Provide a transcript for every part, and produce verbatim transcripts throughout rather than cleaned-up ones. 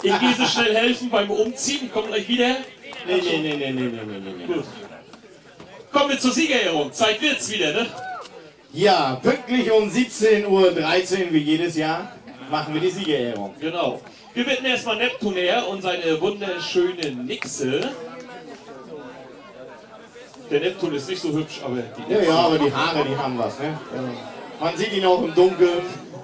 Ich gehe so schnell helfen beim Umziehen. Ich komme gleich wieder. Nee, nee, nee, nee, nee, nee, nee, nee. Gut. Kommen wir zur Siegerehrung. Zeit wird's wieder, ne? Ja, pünktlich um siebzehn Uhr dreizehn wie jedes Jahr machen wir die Siegerehrung. Genau. Wir bitten erstmal Neptun her und seine wunderschöne Nixe. Der Neptun ist nicht so hübsch, aber die Ja, ja, aber die Haare, die haben was, ne? Man sieht ihn auch im Dunkeln.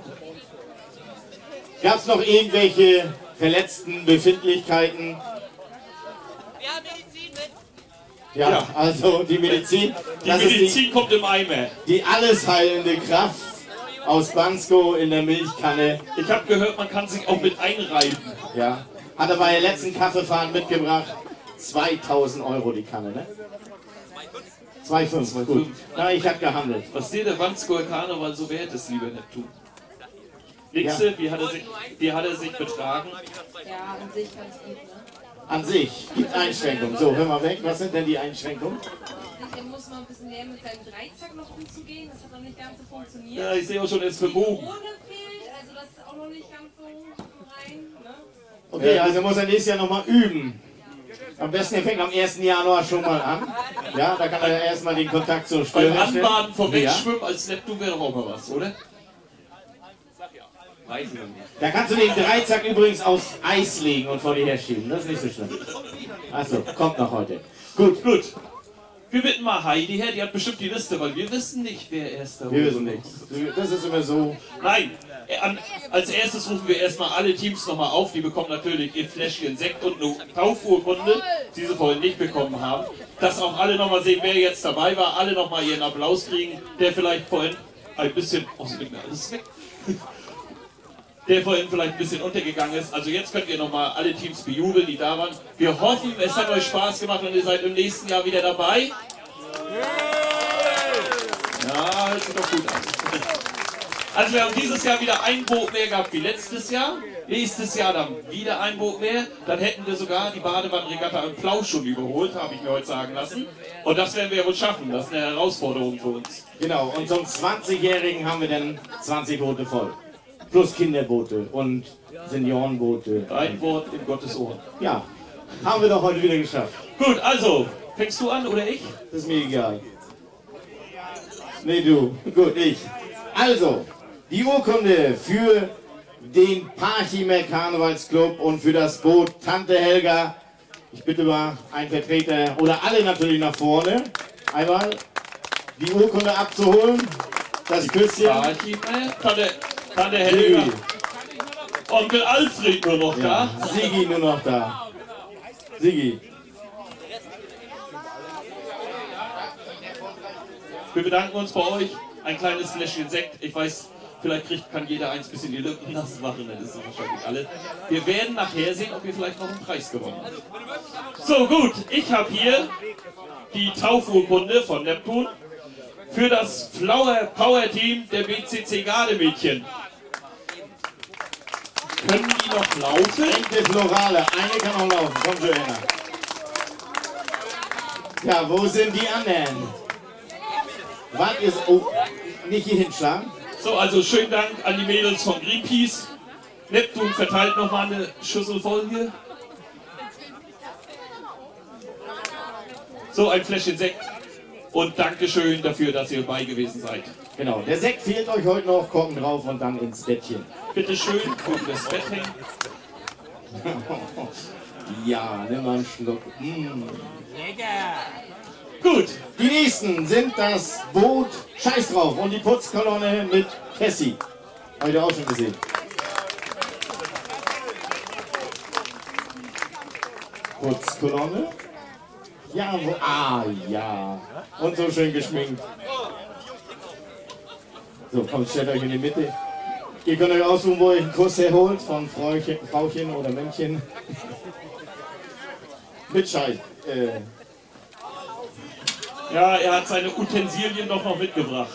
Gab es noch irgendwelche verletzten Befindlichkeiten? Wir haben Medizin mit. Ja, Ja. also die Medizin. Die das Medizin ist die, kommt im Eimer. die alles heilende Kraft aus Bansko in der Milchkanne. Ich habe gehört, man kann sich auch mit einreiben. Ja. Hat er bei der letzten Kaffeefahrt mitgebracht. zweitausend Euro die Kanne, ne? zwei Komma fünf, gut. Na, ich habe gehandelt. Was dir der Wandsgoer Karneval so wert ist, lieber Neptun. Nixe, Ja. wie, hat er sich, wie hat er sich betragen? Ja, an sich ganz gut, ne? An sich gibt Einschränkungen. So, hör mal weg. Was sind denn die Einschränkungen? Er muss mal ein bisschen lernen, mit seinem Dreizack noch umzugehen. Das hat noch nicht ganz so funktioniert. Ja, ich sehe auch schon, er ist Die verbogen. Krone fehlt, also das ist auch noch nicht ganz so rein, ne? Okay, also muss er nächstes Jahr nochmal üben. Am besten, er fängt am ersten Januar schon mal an. Ja, da kann er erstmal den Kontakt zur Stelle Beim herstellen. Anbaden vom Ja. Wegschwimmen als Neptun wäre doch auch mal was, oder? Weiß ich noch nicht. Da kannst du den Dreizack übrigens aufs Eis legen und vor dir herschieben. Das ist nicht so schlimm. Achso, kommt noch heute. Gut, Gut. Wir bitten mal Heidi her, die hat bestimmt die Liste, weil wir wissen nicht, wer erster wir wurde. wissen nichts. Das ist immer so. Nein, äh, an, als erstes rufen wir erstmal alle Teams nochmal auf. Die bekommen natürlich ihr Fläschchen Sekt und eine Taufurkunde, die sie vorhin nicht bekommen haben. Dass auch alle nochmal sehen, wer jetzt dabei war. Alle nochmal ihren Applaus kriegen, der vielleicht vorhin ein bisschen... Oh, sie nimmt mir alles weg. Der vorhin vielleicht ein bisschen untergegangen ist. Also jetzt könnt ihr nochmal alle Teams bejubeln, die da waren. Wir hoffen, es hat euch Spaß gemacht und ihr seid im nächsten Jahr wieder dabei. Ja, hört sich doch gut an. Also wir haben dieses Jahr wieder ein Boot mehr gehabt wie letztes Jahr. Nächstes Jahr dann wieder ein Boot mehr. Dann hätten wir sogar die Badewannenregatta im Plausch schon überholt, habe ich mir heute sagen lassen. Und das werden wir ja wohl schaffen. Das ist eine Herausforderung für uns. Genau, und zum zwanzigjährigen haben wir dann zwanzig Boote voll. Plus Kinderboote und Seniorenboote. Ein Wort in Gottes Ohren. Ja, haben wir doch heute wieder geschafft. Gut, also, fängst du an oder ich? Das ist mir egal. Nee, du. Gut, ich. Also, die Urkunde für den Parchimer Karnevalsclub und für das Boot Tante Helga. Ich bitte mal einen Vertreter oder alle natürlich nach vorne. Einmal die Urkunde abzuholen. Das Küsschen. Parchimer, Tante, Tante Helga. Sigi. Onkel Alfred nur noch Ja, da. Sigi nur noch da. Sigi. Wir bedanken uns bei euch. Ein kleines Fläschchen Sekt. Ich weiß, vielleicht kriegt, kann jeder eins bisschen die Lippen nass machen. Das ist wahrscheinlich alle. Wir werden nachher sehen, ob ihr vielleicht noch einen Preis gewonnen habt. So, gut. Ich habe hier die Taufurkunde von Neptun für das Flower Power Team der B C C Gardemädchen. Können die noch laufen? Enkel Florale. Eine kann noch laufen. Komm, Joanna. Ja, wo sind die anderen? Wart ihr so, oh, nicht hier hinschlagen? So, also schönen Dank an die Mädels von Greenpeace. Neptun verteilt nochmal eine Schüssel voll hier. So, ein Fläschchen Sekt. Und Dankeschön dafür, dass ihr dabei gewesen seid. Genau, der Sekt fehlt euch heute noch, Korken drauf und dann ins Bettchen. Bitte schön, gucken das Bett hängen. Ja, nimm mal einen Schluck. Mm. Gut, Die nächsten sind das Boot Scheiß drauf und die Putzkolonne mit Cassie. Habt ihr auch schon gesehen. Putzkolonne. Ja, wo, ah, ja. Und so schön geschminkt. So, kommt, stellt euch in die Mitte. Ihr könnt euch aussuchen, wo ihr einen Kuss herholt, von Frauchen, Frauchen oder Männchen. Mit Scheiß. Äh, ja, er hat seine Utensilien doch noch mitgebracht.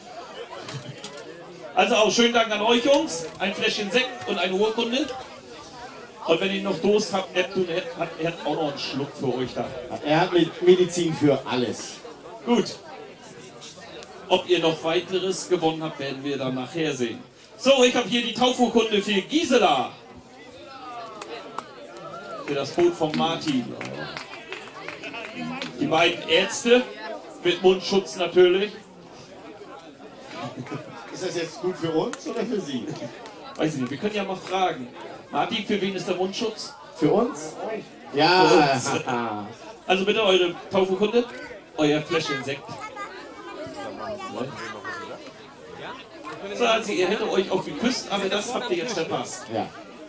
Also auch schönen Dank an euch Jungs. Ein Fläschchen Sekt und eine Urkunde. Und wenn ihr noch Durst habt, Neptun hat, er hat auch noch einen Schluck für euch da. er hat mit Medizin für alles. Gut. Ob ihr noch weiteres gewonnen habt, werden wir dann nachher sehen. So, ich habe hier die Taufurkunde für Gisela. für das Boot von Martin. Die beiden Ärzte mit Mundschutz natürlich. Ist das jetzt gut für uns oder für Sie? Weiß ich nicht, wir können ja mal fragen. Martin, für wen ist der Mundschutz? Für uns? Ja. Für uns. Also bitte eure Taufurkunde, euer Fläschchen Sekt. So, also ihr hättet euch auch geküsst, aber das habt ihr jetzt verpasst. Ja.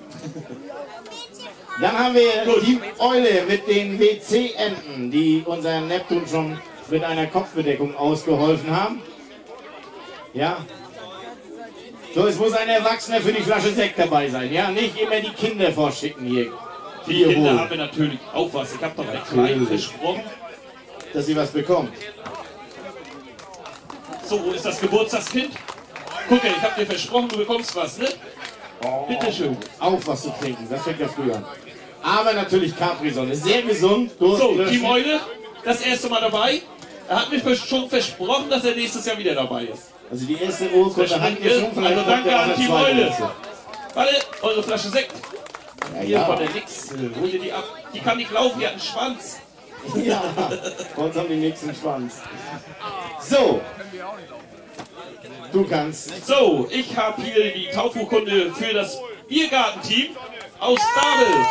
Dann haben wir Gut. die Eule mit den W C-Enten, die unseren Neptun schon mit einer Kopfbedeckung ausgeholfen haben. Ja. So, es muss ein Erwachsener für die Flasche Sekt dabei sein. Ja, nicht immer die Kinder vorschicken hier. Für die Hier Kinder holen, haben wir natürlich auch was. Ich habe doch der Kleinen versprochen. dass sie was bekommt. So, wo ist das Geburtstagskind? Gucke, ich habe dir versprochen, du bekommst was, ne? Bitte schön. Auf was zu trinken, das fängt ja früh an. Aber natürlich Capri-Sonne, sehr gesund. Durst So, löschen. Team Eule, das erste Mal dabei. Er hat mir vers- schon versprochen, dass er nächstes Jahr wieder dabei ist. Also die erste Urkunde hat mir schon, vielleicht Also kommt danke ja auch an eine Team zweite Eule. dazu. Warte, eure Flasche Sekt. Ja, Hier von ja. der Nix. Hol dir die ab. Die kann nicht laufen, die hat einen Schwanz. Ja, bei uns haben die nächsten Schwanz. So. Du kannst. So, ich habe hier die Taufurkunde für das Biergartenteam aus Dabel.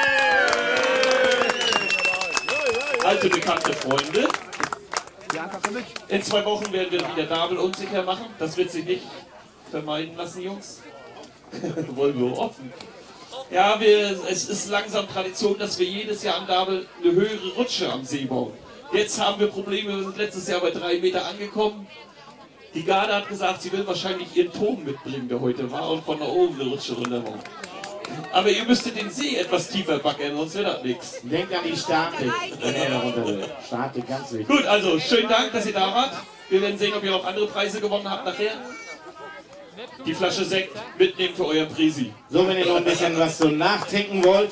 Alte bekannte Freunde. In zwei Wochen werden wir wieder Dabel unsicher machen. Das wird sich nicht vermeiden lassen, Jungs. Wollen wir offen. Ja, wir, es ist langsam Tradition, dass wir jedes Jahr an Dabel eine höhere Rutsche am See bauen. Jetzt haben wir Probleme, wir sind letztes Jahr bei drei Meter angekommen. Die Garde hat gesagt, sie will wahrscheinlich ihren Turm mitbringen, der heute war, und von da oben eine Rutsche runter machen. Aber ihr müsstet den See etwas tiefer backen, sonst wird das nichts. Denkt an die Statik, wenn er da runter will. Statik, ganz wichtig. Gut, also schönen Dank, dass ihr da wart. Wir werden sehen, ob ihr auch andere Preise gewonnen habt nachher. Die Flasche Sekt mitnehmen für euer Prisi. So, wenn ihr noch ein bisschen was zum Nachtrinken wollt.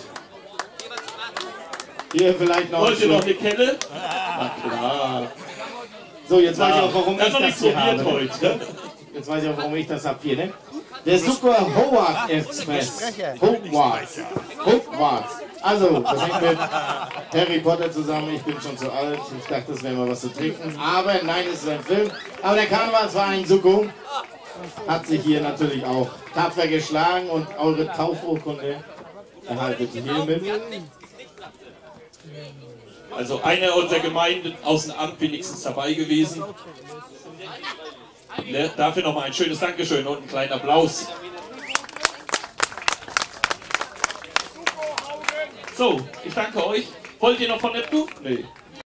Hier vielleicht noch. Wollt ihr ein noch Schluck. eine Kelle? Na klar. So, jetzt weiß ich auch, warum Das ich noch das nicht hier probiert habe. heute. Jetzt weiß ich auch, warum ich das habe hier, ne? Der Super Howard Express. Howard. Howard. Also, das hängt mit Harry Potter zusammen. Ich bin schon zu alt. Ich dachte, das wäre mal was zu trinken. Aber nein, es ist ein Film. Aber der Karnevalsverein Suko hat sich hier natürlich auch tapfer geschlagen und eure Taufurkunde erhaltet ihr hiermit. Also einer unserer Gemeinden aus dem Amt wenigstens dabei gewesen. Ne? Dafür nochmal ein schönes Dankeschön und einen kleinen Applaus. So, ich danke euch. Wollt ihr noch von Neptun? Nee.